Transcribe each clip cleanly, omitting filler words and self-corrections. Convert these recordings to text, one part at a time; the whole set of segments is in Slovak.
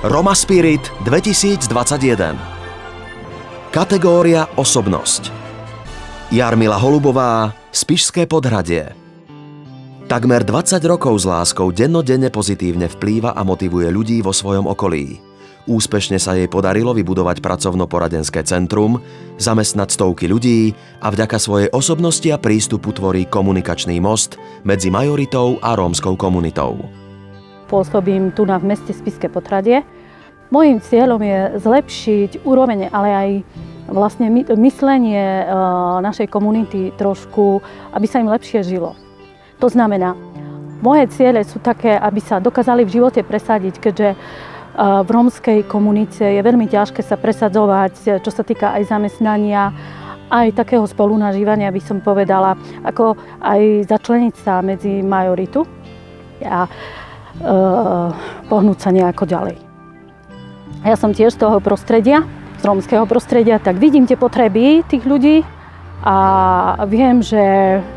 Roma Spirit 2021. Kategória osobnosť. Jarmila Holubová, Spišské Podhradie. Takmer 20 rokov s láskou dennodenne pozitívne vplýva a motivuje ľudí vo svojom okolí. Úspešne sa jej podarilo vybudovať pracovno-poradenské centrum, zamestnať stovky ľudí a vďaka svojej osobnosti a prístupu tvorí komunikačný most medzi majoritou a rómskou komunitou. Pôsobím tu v meste Spišské Podhradie. Mojím cieľom je zlepšiť úroveň, ale aj vlastne myslenie našej komunity trošku, aby sa im lepšie žilo. To znamená, moje ciele sú také, aby sa dokázali v živote presadiť, keďže v rómskej komunite je veľmi ťažké sa presadzovať, čo sa týka aj zamestnania, aj takého spolunažívania, by som povedala, ako aj začleniť sa medzi majoritu a pohnúť sa nejako ďalej. Ja som tiež z toho prostredia, z rómskeho prostredia, tak vidím tie potreby tých ľudí a viem, že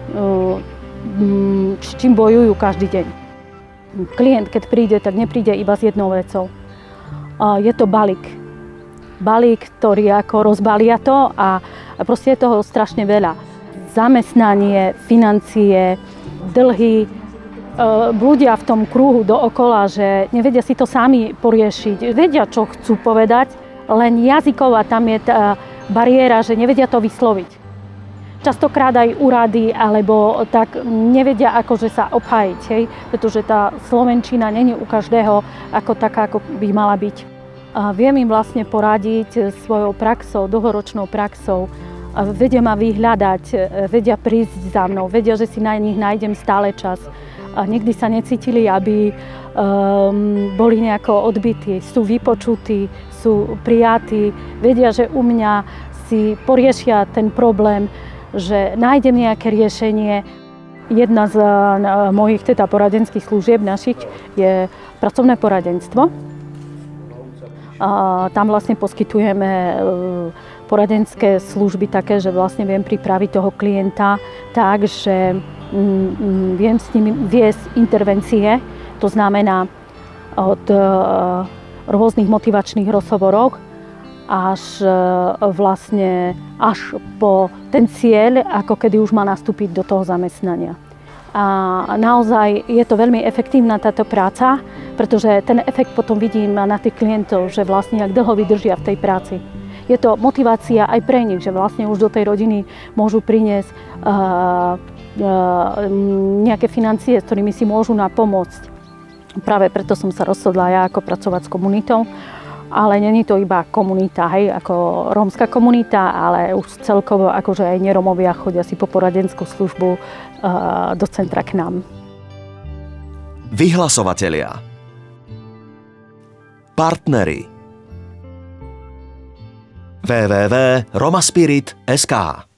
s čím bojujú každý deň. Klient, keď príde, tak nepríde iba s jednou vecou. Je to balík. Balík, ktorý ako rozbalia to a proste je toho strašne veľa. Zamestnanie, financie, dlhy, ľudia v tom kruhu dookola, že nevedia si to sami poriešiť. Vedia, čo chcú povedať, len jazyková tam je tá bariéra, že nevedia to vysloviť. Častokrát aj úrady, alebo tak nevedia akože sa obhájiť, hej? Pretože tá slovenčina není u každého ako taká, ako by mala byť. Viem im vlastne poradiť svojou praxou, dlhoročnou praxou. Vedia ma vyhľadať, vedia prísť za mnou, vedia, že si na nich nájdem stále čas. A nikdy sa necítili, aby boli nejako odbití, sú vypočutí, sú prijatí, vedia, že u mňa si poriešia ten problém, že nájdem nejaké riešenie. Jedna z mojich poradenských služieb našich je pracovné poradenstvo. Tam vlastne poskytujeme poradenské služby také, že vlastne viem pripraviť toho klienta tak, že viem s nimi viesť intervencie, to znamená od rôznych motivačných rozhovorov až po ten cieľ, ako kedy už má nastúpiť do toho zamestnania. A naozaj je to veľmi efektívna táto práca, pretože ten efekt potom vidím na tých klientov, že vlastne jak dlho vydržia v tej práci. Je to motivácia aj pre nich, že vlastne už do tej rodiny môžu priniesť nejaké financie, s ktorými si môžu napomôcť. Práve preto som sa rozhodla ja ako pracovať s komunitou. Ale není to iba komunita, hej, ako rómska komunita, ale už celkovo akože aj nerómovia chodia si po poradenskú službu do centra k nám. Vyhlasovatelia. Partneri. www.romaspirit.sk